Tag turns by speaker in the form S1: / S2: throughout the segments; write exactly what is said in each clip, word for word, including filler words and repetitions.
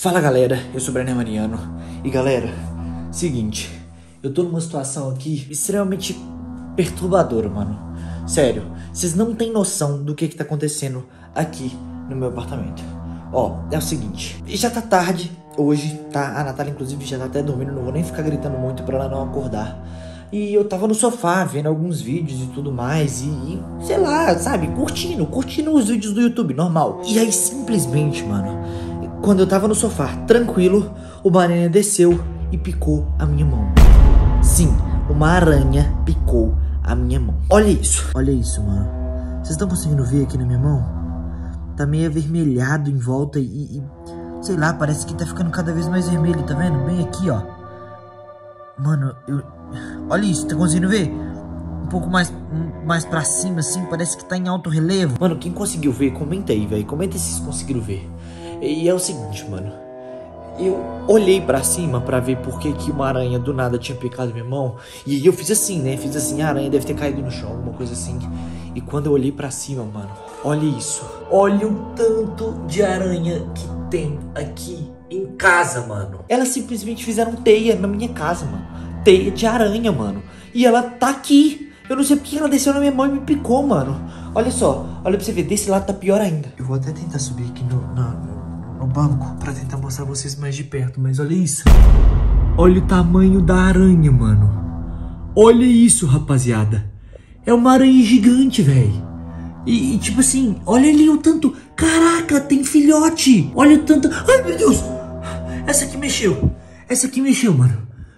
S1: Fala galera, eu sou o Brenner Mariano. E galera, seguinte, eu tô numa situação aqui extremamente perturbadora, mano. Sério, vocês não têm noção do que que tá acontecendo aqui no meu apartamento. Ó, é o seguinte, já tá tarde hoje, tá? A Natália inclusive já tá até dormindo, não vou nem ficar gritando muito pra ela não acordar. E eu tava no sofá vendo alguns vídeos e tudo mais e, e sei lá, sabe, curtindo, curtindo os vídeos do YouTube, normal. E aí simplesmente, mano, quando eu tava no sofá, tranquilo, uma aranha desceu e picou a minha mão. Sim, uma aranha picou a minha mão. Olha isso, olha isso, mano. Vocês estão conseguindo ver aqui na minha mão? Tá meio avermelhado em volta e, e, sei lá, parece que tá ficando cada vez mais vermelho, tá vendo? Bem aqui, ó. Mano, eu... olha isso, tá conseguindo ver? Um pouco mais, mais pra cima, assim, parece que tá em alto relevo. Mano, quem conseguiu ver, comenta aí, velho. Comenta se vocês conseguiram ver. E é o seguinte, mano. Eu olhei pra cima pra ver por que que uma aranha do nada tinha picado minha mão. E aí eu fiz assim, né? Fiz assim, a aranha deve ter caído no chão, alguma coisa assim. E quando eu olhei pra cima, mano, olha isso. Olha o tanto de aranha que tem aqui em casa, mano. Elas simplesmente fizeram teia na minha casa, mano. Teia de aranha, mano. E ela tá aqui. Eu não sei porque ela desceu na minha mão e me picou, mano. Olha só, olha pra você ver, desse lado tá pior ainda. Eu vou até tentar subir aqui no, no, no banco pra tentar mostrar vocês mais de perto, mas olha isso. Olha o tamanho da aranha, mano. Olha isso, rapaziada. É uma aranha gigante, velho. E, e tipo assim, olha ali o tanto. Caraca, tem filhote. Olha o tanto. Ai, meu Deus. Essa aqui mexeu. Essa aqui mexeu, mano.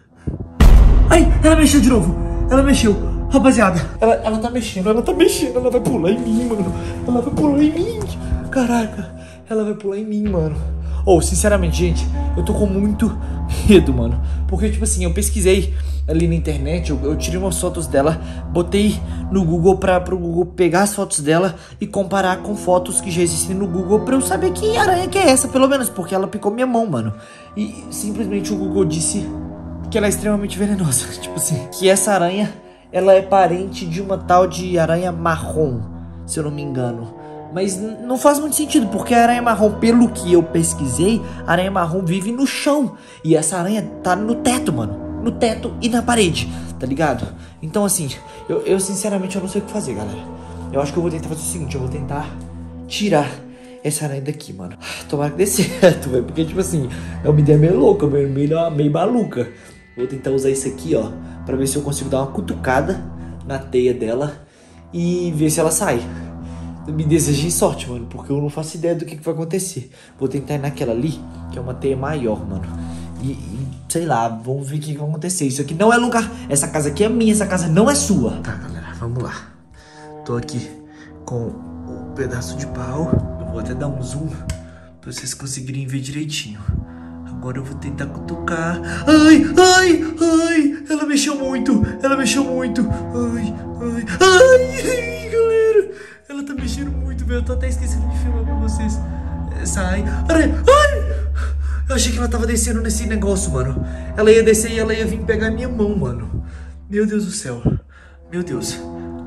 S1: Ai, ela mexeu de novo. Ela mexeu. Rapaziada, ela, ela tá mexendo, ela tá mexendo. Ela vai pular em mim, mano. Ela vai pular em mim. Caraca, ela vai pular em mim, mano. Ou, oh, sinceramente, gente, eu tô com muito medo, mano. Porque, tipo assim, eu pesquisei ali na internet, eu, eu tirei umas fotos dela, botei no Google pra pro Google pegar as fotos dela e comparar com fotos que já existem no Google pra eu saber que aranha que é essa, pelo menos, porque ela picou minha mão, mano. E simplesmente o Google disse que ela é extremamente venenosa. Tipo assim, que essa aranha, ela é parente de uma tal de aranha marrom, se eu não me engano. Mas não faz muito sentido, porque a aranha marrom, pelo que eu pesquisei, a aranha marrom vive no chão. E essa aranha tá no teto, mano. No teto e na parede, tá ligado? Então assim, eu, eu sinceramente eu não sei o que fazer, galera. Eu acho que eu vou tentar fazer o seguinte, eu vou tentar tirar essa aranha daqui, mano. Tomara que dê certo, velho. Porque tipo assim, é uma ideia meio louca, meio, meio, meio maluca. Vou tentar usar isso aqui, ó, pra ver se eu consigo dar uma cutucada na teia dela e ver se ela sai. Me desejem sorte, mano, porque eu não faço ideia do que, que vai acontecer. Vou tentar ir naquela ali, que é uma teia maior, mano. E, e sei lá, vamos ver o que, que vai acontecer. Isso aqui não é lugar. Essa casa aqui é minha, essa casa não é sua. Tá, galera, vamos lá. Tô aqui com um pedaço de pau. Eu vou até dar um zoom pra vocês conseguirem ver direitinho. Agora eu vou tentar cutucar. Ai, ai, ai. Ela mexeu muito. Ela mexeu muito. Ai, ai, ai, ai, galera. Ela tá mexendo muito, velho. Eu tô até esquecendo de filmar pra vocês. Sai. Ai, ai. Eu achei que ela tava descendo nesse negócio, mano. Ela ia descer e ela ia vir pegar minha mão, mano. Meu Deus do céu. Meu Deus.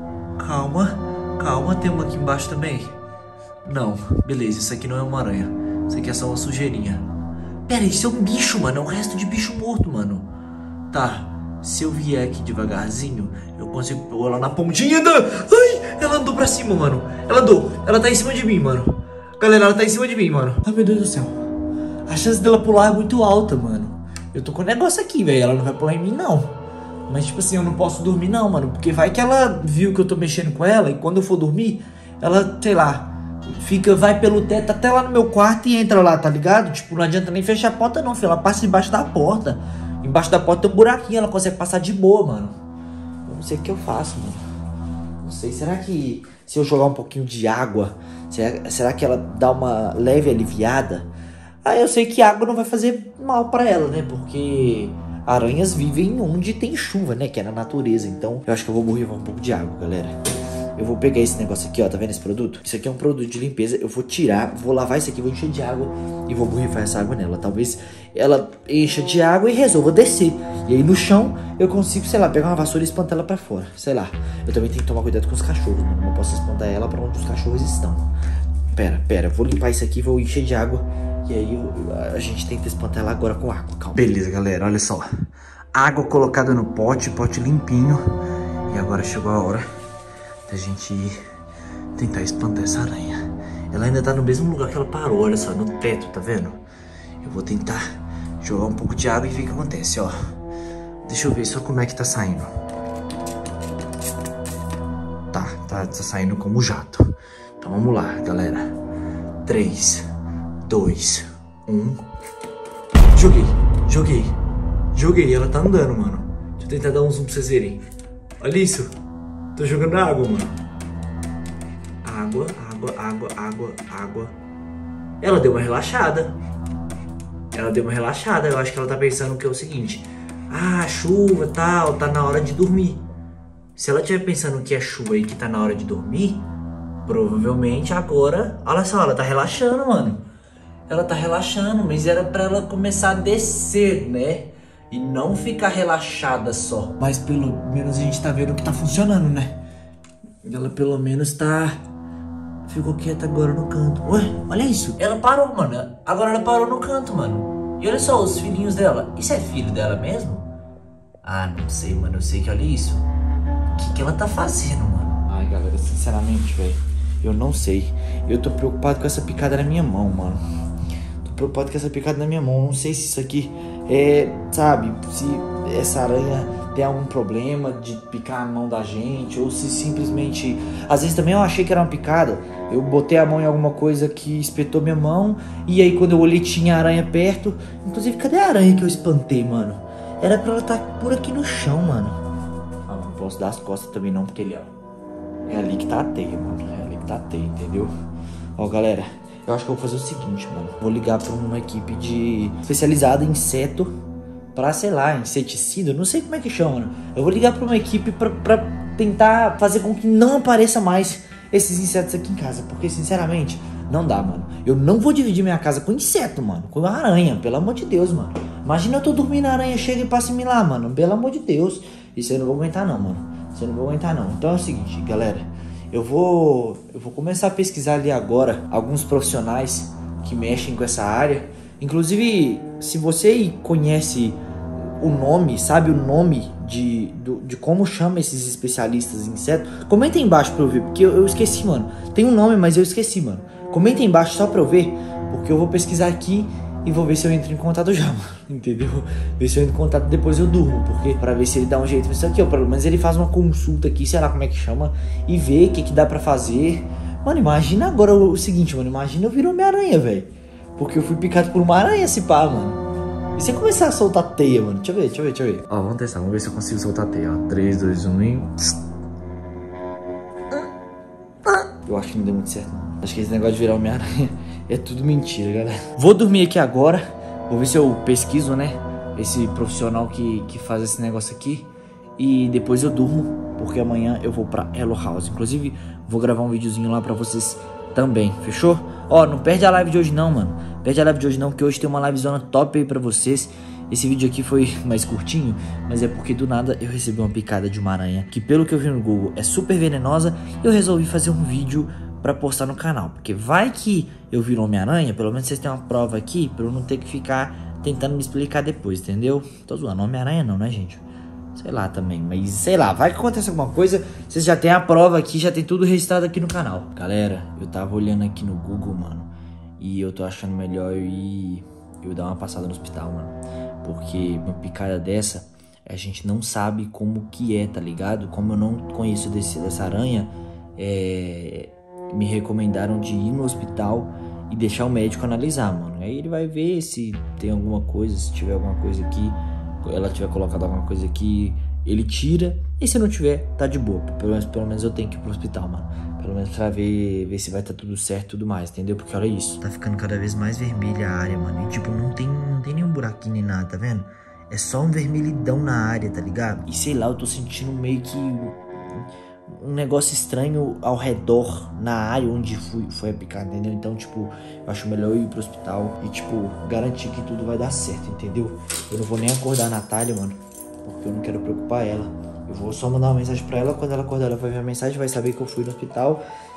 S1: Calma. Calma. Tem uma aqui embaixo também. Não. Beleza. Isso aqui não é uma aranha. Isso aqui é só uma sujeirinha. Pera, isso é um bicho, mano. É um resto de bicho morto, mano. Tá. Se eu vier aqui devagarzinho, eu consigo pôr ela na pontinha da... Ai, ela andou pra cima, mano. Ela andou. Ela tá em cima de mim, mano. Galera, ela tá em cima de mim, mano. Ai, meu Deus do céu. A chance dela pular é muito alta, mano. Eu tô com um negócio aqui, velho. Ela não vai pular em mim, não. Mas, tipo assim, eu não posso dormir, não, mano. Porque vai que ela viu que eu tô mexendo com ela. E quando eu for dormir, ela, sei lá, fica, vai pelo teto até lá no meu quarto e entra lá, tá ligado? Tipo, não adianta nem fechar a porta, não, filho. Ela passa debaixo da porta. Embaixo da porta tem um buraquinho, ela consegue passar de boa, mano. Eu não sei o que eu faço, mano. Não sei, será que se eu jogar um pouquinho de água, será, será que ela dá uma leve aliviada? Aí eu sei que água não vai fazer mal pra ela, né? Porque aranhas vivem onde tem chuva, né? Que é na natureza. Então eu acho que eu vou borrifar um pouco de água, galera. Eu vou pegar esse negócio aqui, ó. Tá vendo esse produto? Isso aqui é um produto de limpeza. Eu vou tirar, vou lavar isso aqui, vou encher de água e vou borrifar essa água nela. Talvez ela encha de água e resolva descer. E aí no chão eu consigo, sei lá, pegar uma vassoura e espantar ela pra fora. Sei lá. Eu também tenho que tomar cuidado com os cachorros, mano. Não posso espantar ela pra onde os cachorros estão. pera, pera. Eu vou limpar isso aqui, vou encher de água. E aí eu, a gente tenta espantar ela agora com água, calma. Beleza, galera, olha só. Água colocada no pote, pote limpinho. E agora chegou a hora da gente ir tentar espantar essa aranha. Ela ainda tá no mesmo lugar que ela parou, olha só, no teto, tá vendo? Eu vou tentar jogar um pouco de água e ver o que acontece, ó. Deixa eu ver só como é que tá saindo. Tá, tá, tá saindo como jato. Então vamos lá, galera. três, dois, um. Joguei, joguei. Joguei, ela tá andando, mano. Deixa eu tentar dar um zoom pra vocês verem. Olha isso. Tô jogando água, mano. Água, água, água, água, água. Ela deu uma relaxada. Ela deu uma relaxada. Eu acho que ela tá pensando que é o seguinte. Ah, chuva e tal, tá na hora de dormir. Se ela estiver pensando que é chuva e que tá na hora de dormir, provavelmente agora... Olha só, ela tá relaxando, mano. Ela tá relaxando, mas era pra ela começar a descer, né? E não ficar relaxada só. Mas pelo menos a gente tá vendo que tá funcionando, né? Ela pelo menos tá... Ficou quieta agora no canto. Ué, olha isso. Ela parou, mano. Agora ela parou no canto, mano. E olha só os filhinhos dela. Isso é filho dela mesmo? Ah, não sei, mano. Eu sei que olha isso. O que, que ela tá fazendo, mano? Ai, galera, sinceramente, velho, eu não sei. Eu tô preocupado com essa picada na minha mão, mano. Tô preocupado com essa picada na minha mão. Não sei se isso aqui é, sabe, se essa aranha tem algum problema de picar a mão da gente, ou se simplesmente... Às vezes também eu achei que era uma picada. Eu botei a mão em alguma coisa que espetou minha mão, e aí quando eu olhei tinha aranha perto. Inclusive, cadê a aranha que eu espantei, mano? Era pra ela estar por aqui no chão, mano. Ah, não posso dar as costas também não, porque ele, ó, é ali que tá a teia, mano. É ali que tá a teia, entendeu? Ó, galera, eu acho que eu vou fazer o seguinte, mano. Vou ligar pra uma equipe de... especializada em inseto, pra, sei lá, inseticida, não sei como é que chama, mano. Eu vou ligar pra uma equipe pra, pra tentar fazer com que não apareça mais esses insetos aqui em casa. Porque, sinceramente, não dá, mano. Eu não vou dividir minha casa com inseto, mano. Com aranha, pelo amor de Deus, mano. Imagina eu tô dormindo, a aranha chega e passa em mim lá, mano. Pelo amor de Deus. Isso eu não vou aguentar não, mano. Isso eu não vou aguentar não. Então é o seguinte, galera. Eu vou, eu vou começar a pesquisar ali agora alguns profissionais que mexem com essa área. Inclusive, se você conhece o nome, sabe o nome de, do, de como chama esses especialistas em insetos, comenta aí embaixo pra eu ver, porque eu, eu esqueci, mano. Tem um nome, mas eu esqueci, mano. Comenta aí embaixo só pra eu ver, porque eu vou pesquisar aqui e vou ver se eu entro em contato já, mano. Entendeu? Ver se eu entro em contato, depois eu durmo, porque pra ver se ele dá um jeito nisso aqui, ó. Pelo menos ele faz uma consulta aqui, sei lá como é que chama, e vê o que que dá pra fazer. Mano, imagina agora o, o seguinte, mano. Imagina eu vir Homem-Aranha, velho. Porque eu fui picado por uma aranha, se pá, mano. E se eu começar a soltar teia, mano? Deixa eu ver, deixa eu ver, deixa eu ver. Ó, vamos testar, vamos ver se eu consigo soltar teia, ó. três, dois, um e... Eu acho que não deu muito certo, não. Acho que esse negócio de virar Homem-Aranha é tudo mentira, galera. Vou dormir aqui agora. Vou ver se eu pesquiso, né? Esse profissional que, que faz esse negócio aqui. E depois eu durmo, porque amanhã eu vou pra Hello House. Inclusive, vou gravar um videozinho lá pra vocês também, fechou? Ó, não perde a live de hoje não, mano. Perde a live de hoje não, porque hoje tem uma livezona top aí pra vocês. Esse vídeo aqui foi mais curtinho, mas é porque do nada eu recebi uma picada de uma aranha, que pelo que eu vi no Google é super venenosa. E eu resolvi fazer um vídeo pra postar no canal, porque vai que eu viro Homem-Aranha, pelo menos vocês têm uma prova aqui, pra eu não ter que ficar tentando me explicar depois, entendeu? Tô zoando, Homem-Aranha não, né, gente? Sei lá também, mas sei lá, vai que acontece alguma coisa, vocês já tem a prova aqui, já tem tudo registrado aqui no canal. Galera, eu tava olhando aqui no Google, mano, e eu tô achando melhor eu ir, eu dar uma passada no hospital, mano. Porque uma picada dessa, a gente não sabe como que é, tá ligado? Como eu não conheço desse, dessa aranha, é... me recomendaram de ir no hospital e deixar o médico analisar, mano. Aí ele vai ver se tem alguma coisa, se tiver alguma coisa aqui, ela tiver colocado alguma coisa aqui, ele tira. E se não tiver, tá de boa. Pelo menos, pelo menos eu tenho que ir pro hospital, mano. Pelo menos pra ver, ver se vai estar tá tudo certo e tudo mais, entendeu? Porque olha isso, tá ficando cada vez mais vermelha a área, mano. E tipo, não tem, não tem nenhum buraquinho nem nada, tá vendo? É só um vermelhidão na área, tá ligado? E sei lá, eu tô sentindo meio que um negócio estranho ao redor, na área onde fui, foi a picada, entendeu? Então, tipo, eu acho melhor eu ir pro hospital e, tipo, garantir que tudo vai dar certo, entendeu? Eu não vou nem acordar a Natália, mano, porque eu não quero preocupar ela. Eu vou só mandar uma mensagem pra ela, quando ela acordar ela vai ver a mensagem, vai saber que eu fui no hospital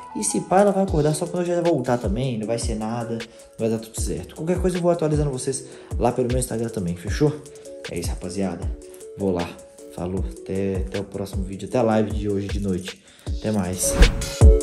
S1: E se pá, ela vai acordar só quando eu já voltar também. Não vai ser nada, vai dar tudo certo. Qualquer coisa eu vou atualizando vocês lá pelo meu Instagram também, fechou? É isso, rapaziada. Vou lá. Falou. Até, até o próximo vídeo. Até a live de hoje de noite. Até mais.